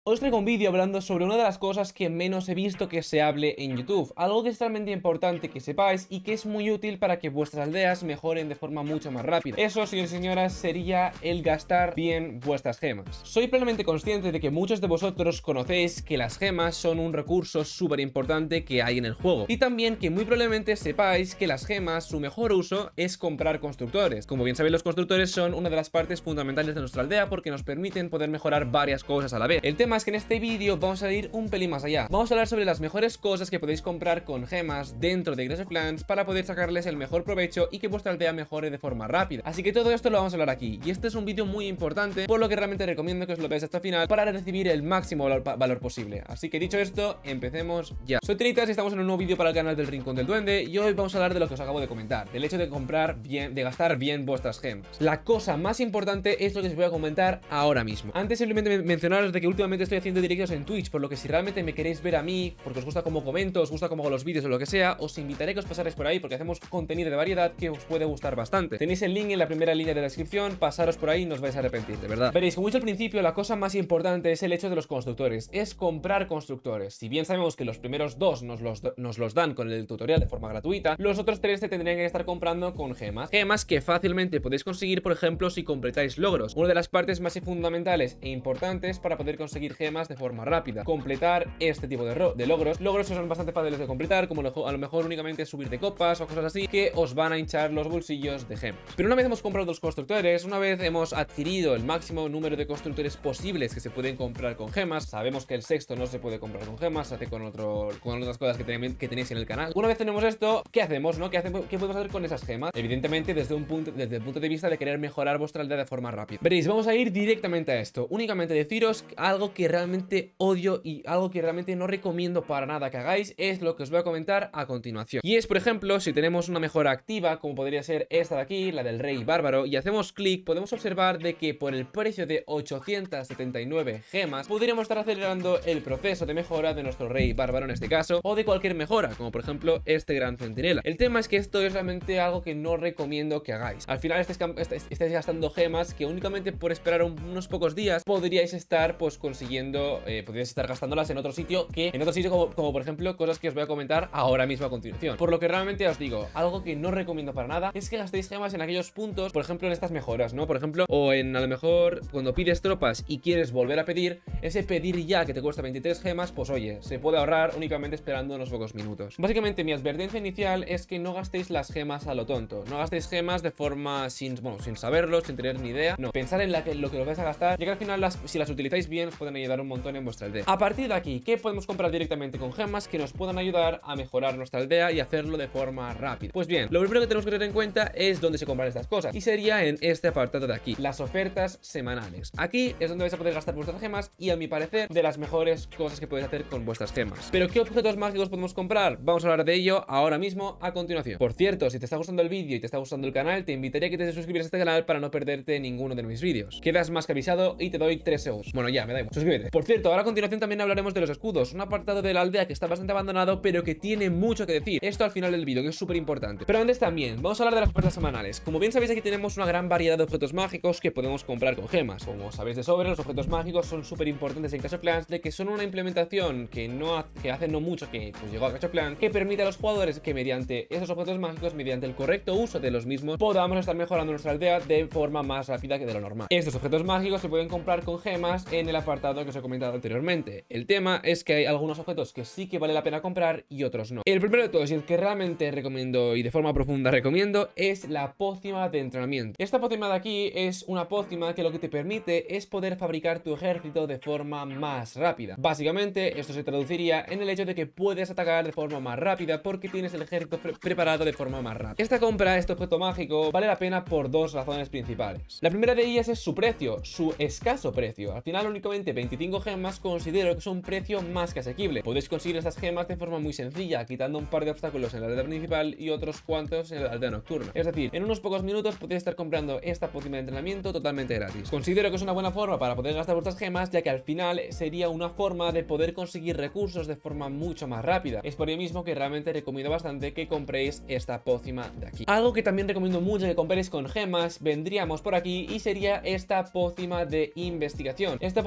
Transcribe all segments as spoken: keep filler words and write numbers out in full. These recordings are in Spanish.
Os traigo un vídeo hablando sobre una de las cosas que menos he visto que se hable en YouTube. Algo que es realmente importante que sepáis y que es muy útil para que vuestras aldeas mejoren de forma mucho más rápida. Eso, señores y señoras, sería el gastar bien vuestras gemas. Soy plenamente consciente de que muchos de vosotros conocéis que las gemas son un recurso súper importante que hay en el juego. Y también que muy probablemente sepáis que las gemas, su mejor uso es comprar constructores. Como bien sabéis, los constructores son una de las partes fundamentales de nuestra aldea porque nos permiten poder mejorar varias cosas a la vez. El tema es que en este vídeo vamos a ir un pelín más allá. Vamos a hablar sobre las mejores cosas que podéis comprar con gemas dentro de Clash of Clans para poder sacarles el mejor provecho y que vuestra aldea mejore de forma rápida. Así que todo esto lo vamos a hablar aquí. Y este es un vídeo muy importante, por lo que realmente recomiendo que os lo veáis hasta el final para recibir el máximo valor, valor posible. Así que dicho esto, empecemos ya. Soy Trinitas y estamos en un nuevo vídeo para el canal del Rincón del Duende. Y hoy vamos a hablar de lo que os acabo de comentar, del hecho de comprar bien, de gastar bien vuestras gemas. La cosa más importante es lo que os voy a comentar ahora mismo. Antes simplemente mencionaros de que últimamente estoy haciendo directos en Twitch, por lo que si realmente me queréis ver a mí, porque os gusta cómo comento, os gusta cómo hago los vídeos o lo que sea, os invitaré a que os pasaréis por ahí porque hacemos contenido de variedad que os puede gustar bastante. Tenéis el link en la primera línea de la descripción, pasaros por ahí y no os vais a arrepentir, de verdad. Veréis, como he dicho al principio, la cosa más importante es el hecho de los constructores, es comprar constructores. Si bien sabemos que los primeros dos nos los, nos los dan con el tutorial de forma gratuita, los otros tres te tendrían que estar comprando con gemas. Gemas que fácilmente podéis conseguir, por ejemplo, si completáis logros. Una de las partes más fundamentales e importantes para poder conseguir gemas de forma rápida, completar este tipo de, de logros logros que son bastante fáciles de completar, como lo, a lo mejor únicamente subir de copas o cosas así que os van a hinchar los bolsillos de gemas. Pero una vez hemos comprado los constructores, una vez hemos adquirido el máximo número de constructores posibles que se pueden comprar con gemas, sabemos que el sexto no se puede comprar con gemas, se hace con, otro, con otras cosas que, ten, que tenéis en el canal. Una vez tenemos esto, ¿qué hacemos, no? ¿Qué, hacemos, ¿Qué podemos hacer con esas gemas? Evidentemente desde un punto, desde el punto de vista de querer mejorar vuestra aldea de forma rápida. Veréis, vamos a ir directamente a esto, únicamente deciros algo que realmente odio y algo que realmente no recomiendo para nada que hagáis, es lo que os voy a comentar a continuación. Y es, por ejemplo, si tenemos una mejora activa, como podría ser esta de aquí, la del Rey Bárbaro, y hacemos clic, podemos observar de que por el precio de ochocientas setenta y nueve gemas, podríamos estar acelerando el proceso de mejora de nuestro Rey Bárbaro en este caso, o de cualquier mejora, como por ejemplo este Gran Centinela. El tema es que esto es realmente algo que no recomiendo que hagáis. Al final estáis, estáis gastando gemas que únicamente por esperar unos pocos días podríais estar pues consiguiendo, eh, podríais estar gastándolas en otro sitio que en otro sitio como, como por ejemplo cosas que os voy a comentar ahora mismo a continuación. Por lo que realmente os digo, algo que no recomiendo para nada es que gastéis gemas en aquellos puntos, por ejemplo en estas mejoras, ¿no? Por ejemplo, o en a lo mejor cuando pides tropas y quieres volver a pedir, ese pedir ya que te cuesta veintitrés gemas, pues oye, se puede ahorrar únicamente esperando unos pocos minutos. Básicamente mi advertencia inicial es que no gastéis las gemas a lo tonto, no gastéis gemas de forma sin, bueno, sin saberlo, sin tener ni idea, no, pensar en la que, lo que os vais a gastar, ya que al final las, si las utilizáis bien os pueden ayudar un montón en vuestra aldea. A partir de aquí, ¿qué podemos comprar directamente con gemas que nos puedan ayudar a mejorar nuestra aldea y hacerlo de forma rápida? Pues bien, lo primero que tenemos que tener en cuenta es dónde se compran estas cosas, y sería en este apartado de aquí, las ofertas semanales. Aquí es donde vais a poder gastar vuestras gemas y a mi parecer de las mejores cosas que podéis hacer con vuestras gemas. Pero ¿qué objetos mágicos podemos comprar? Vamos a hablar de ello ahora mismo a continuación. Por cierto, si te está gustando el vídeo y te está gustando el canal, te invitaría a que te suscribieras a este canal para no perderte ninguno de mis vídeos. Quedas más que avisado y te doy tres segundos. Bueno, ya, me da igual. Suscríbete. Por cierto, ahora a continuación también hablaremos de los escudos, un apartado de la aldea que está bastante abandonado, pero que tiene mucho que decir. Esto al final del vídeo, que es súper importante. Pero antes también, vamos a hablar de las ofertas semanales. Como bien sabéis, aquí tenemos una gran variedad de objetos mágicos que podemos comprar con gemas. Como sabéis de sobra, los objetos mágicos son súper importantes en Clash of Clans, de que son una implementación que no ha, que hace no mucho que pues, llegó a Clash of Clans, que permite a los jugadores que mediante esos objetos mágicos, mediante el correcto uso de los mismos, podamos estar mejorando nuestra aldea de forma más rápida que de lo normal. Estos objetos mágicos se pueden comprar con gemas en el apartado que os he comentado anteriormente. El tema es que hay algunos objetos que sí que vale la pena comprar y otros no. El primero de todos, y el que realmente recomiendo y de forma profunda recomiendo, es la pócima de entrenamiento. Esta pócima de aquí es una pócima que lo que te permite es poder fabricar tu ejército de forma más rápida. Básicamente esto se traduciría en el hecho de que puedes atacar de forma más rápida porque tienes el ejército pre preparado de forma más rápida. Esta compra, este objeto mágico, vale la pena por dos razones principales. La primera de ellas es su precio, su escaso precio. Al final únicamente veinticinco gemas considero que es un precio más que asequible. Podéis conseguir estas gemas de forma muy sencilla, quitando un par de obstáculos en la aldea principal y otros cuantos en la aldea nocturna. Es decir, en unos pocos minutos podéis estar comprando esta pócima de entrenamiento totalmente gratis. Considero que es una buena forma para poder gastar vuestras gemas, ya que al final sería una forma de poder conseguir recursos de forma mucho más rápida. Es por ello mismo que realmente recomiendo bastante que compréis esta pócima de aquí. Algo que también recomiendo mucho que compréis con gemas, vendríamos por aquí, y sería esta pócima de investigación. Esta pócima de investigación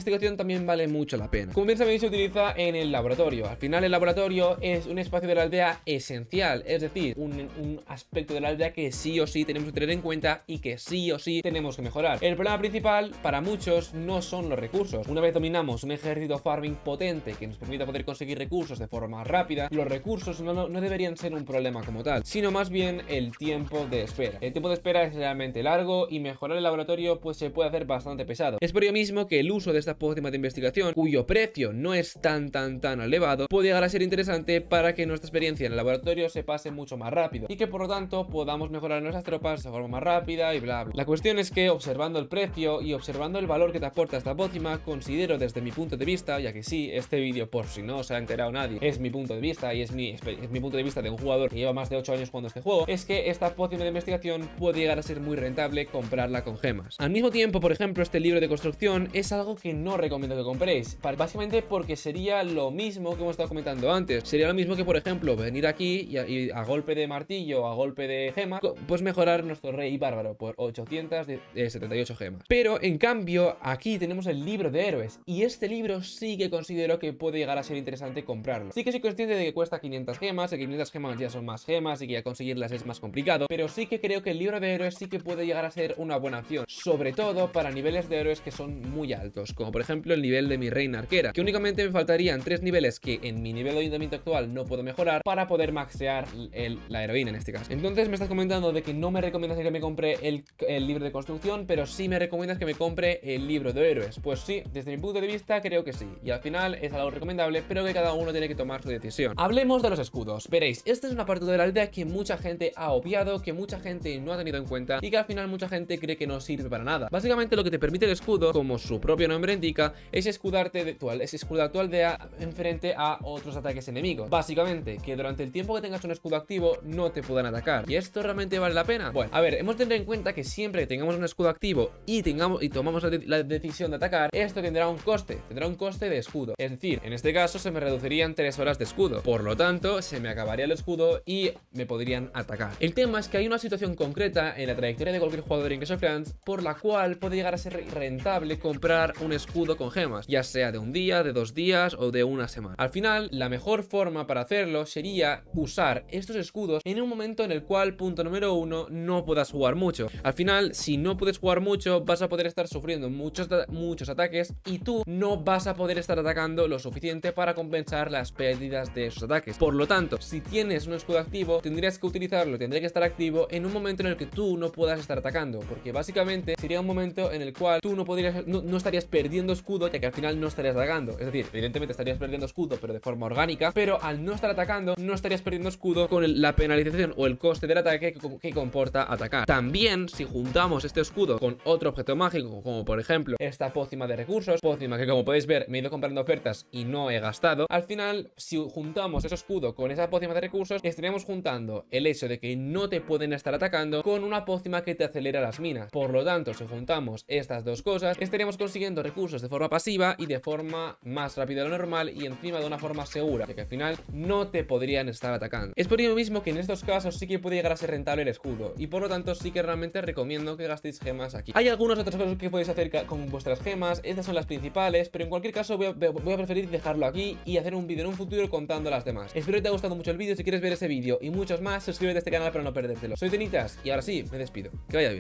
investigación también vale mucho la pena. Como bien sabéis, se utiliza en el laboratorio. Al final el laboratorio es un espacio de la aldea esencial, es decir, un, un aspecto de la aldea que sí o sí tenemos que tener en cuenta y que sí o sí tenemos que mejorar. El problema principal para muchos no son los recursos. Una vez dominamos un ejército farming potente que nos permita poder conseguir recursos de forma rápida, los recursos no, no, no deberían ser un problema como tal, sino más bien el tiempo de espera. El tiempo de espera es realmente largo y mejorar el laboratorio pues se puede hacer bastante pesado. Es por ello mismo que el uso de esta pócima de investigación, cuyo precio no es tan tan tan elevado, puede llegar a ser interesante para que nuestra experiencia en el laboratorio se pase mucho más rápido y que por lo tanto podamos mejorar nuestras tropas de forma más rápida y bla bla. La cuestión es que observando el precio y observando el valor que te aporta esta pócima, considero desde mi punto de vista, ya que sí, este vídeo por si no se ha enterado nadie, es mi punto de vista y es mi, es mi punto de vista de un jugador que lleva más de ocho años jugando este juego, es que esta pócima de investigación puede llegar a ser muy rentable comprarla con gemas. Al mismo tiempo, por ejemplo, este libro de construcción es algo que no recomiendo que compréis, básicamente porque sería lo mismo que hemos estado comentando antes. Sería lo mismo que, por ejemplo, venir aquí y a, y a golpe de martillo, a golpe de gemas, pues mejorar nuestro rey bárbaro por ochocientas setenta y ocho gemas. Pero en cambio aquí tenemos el libro de héroes y este libro sí que considero que puede llegar a ser interesante comprarlo. Sí que soy consciente de que cuesta quinientas gemas, que quinientas gemas ya son más gemas y que ya conseguirlas es más complicado, pero sí que creo que el libro de héroes sí que puede llegar a ser una buena opción, sobre todo para niveles de héroes que son muy altos, como por ejemplo el nivel de mi reina arquera, que únicamente me faltarían tres niveles que en mi nivel de ayuntamiento actual no puedo mejorar para poder maxear el, la heroína en este caso. Entonces me estás comentando de que no me recomiendas que me compre el, el libro de construcción, pero sí me recomiendas que me compre el libro de héroes. Pues sí, desde mi punto de vista creo que sí, y al final es algo recomendable, pero que cada uno tiene que tomar su decisión. Hablemos de los escudos. Veréis, esta es una parte de la aldea que mucha gente ha obviado, que mucha gente no ha tenido en cuenta y que al final mucha gente cree que no sirve para nada. Básicamente lo que te permite el escudo, como su propio nombre indica, es escudarte de tu, es escudar tu aldea en frente a otros ataques enemigos. Básicamente, que durante el tiempo que tengas un escudo activo no te puedan atacar. ¿Y esto realmente vale la pena? Bueno, a ver, hemos de tener en cuenta que siempre que tengamos un escudo activo y tengamos y tomamos la, de la decisión de atacar, esto tendrá un coste, tendrá un coste de escudo. Es decir, en este caso se me reducirían tres horas de escudo. Por lo tanto, se me acabaría el escudo y me podrían atacar. El tema es que hay una situación concreta en la trayectoria de cualquier jugador en Clash of Clans por la cual puede llegar a ser rentable comprar un escudo con gemas, ya sea de un día, de dos días o de una semana. Al final, la mejor forma para hacerlo sería usar estos escudos en un momento en el cual, punto número uno, no puedas jugar mucho. Al final, si no puedes jugar mucho, vas a poder estar sufriendo muchos, muchos ataques y tú no vas a poder estar atacando lo suficiente para compensar las pérdidas de esos ataques. Por lo tanto, si tienes un escudo activo, tendrías que utilizarlo, tendría que estar activo en un momento en el que tú no puedas estar atacando, porque básicamente sería un momento en el cual tú no podrías, no, no estarías perdiendo escudo, ya que al final no estarías atacando. Es decir, evidentemente estarías perdiendo escudo, pero de forma orgánica, pero al no estar atacando, no estarías perdiendo escudo con el, la penalización o el coste del ataque que, que comporta atacar. También, si juntamos este escudo con otro objeto mágico, como por ejemplo esta pócima de recursos, pócima que como podéis ver me he ido comprando ofertas y no he gastado, al final si juntamos ese escudo con esa pócima de recursos, estaríamos juntando el hecho de que no te pueden estar atacando con una pócima que te acelera las minas. Por lo tanto, si juntamos estas dos cosas, estaríamos consiguiendo recursos de forma pasiva y de forma más rápida de lo normal y encima de una forma segura, ya que al final no te podrían estar atacando. Es por ello mismo que en estos casos sí que puede llegar a ser rentable el escudo y por lo tanto sí que realmente recomiendo que gastéis gemas aquí. Hay algunas otras cosas que podéis hacer con vuestras gemas, estas son las principales, pero en cualquier caso voy a, voy a preferir dejarlo aquí y hacer un vídeo en un futuro contando las demás. Espero que te haya gustado mucho el vídeo. Si quieres ver ese vídeo y muchos más, suscríbete a este canal para no perdértelo. Soy Tenitas y ahora sí, me despido. Que vaya bien.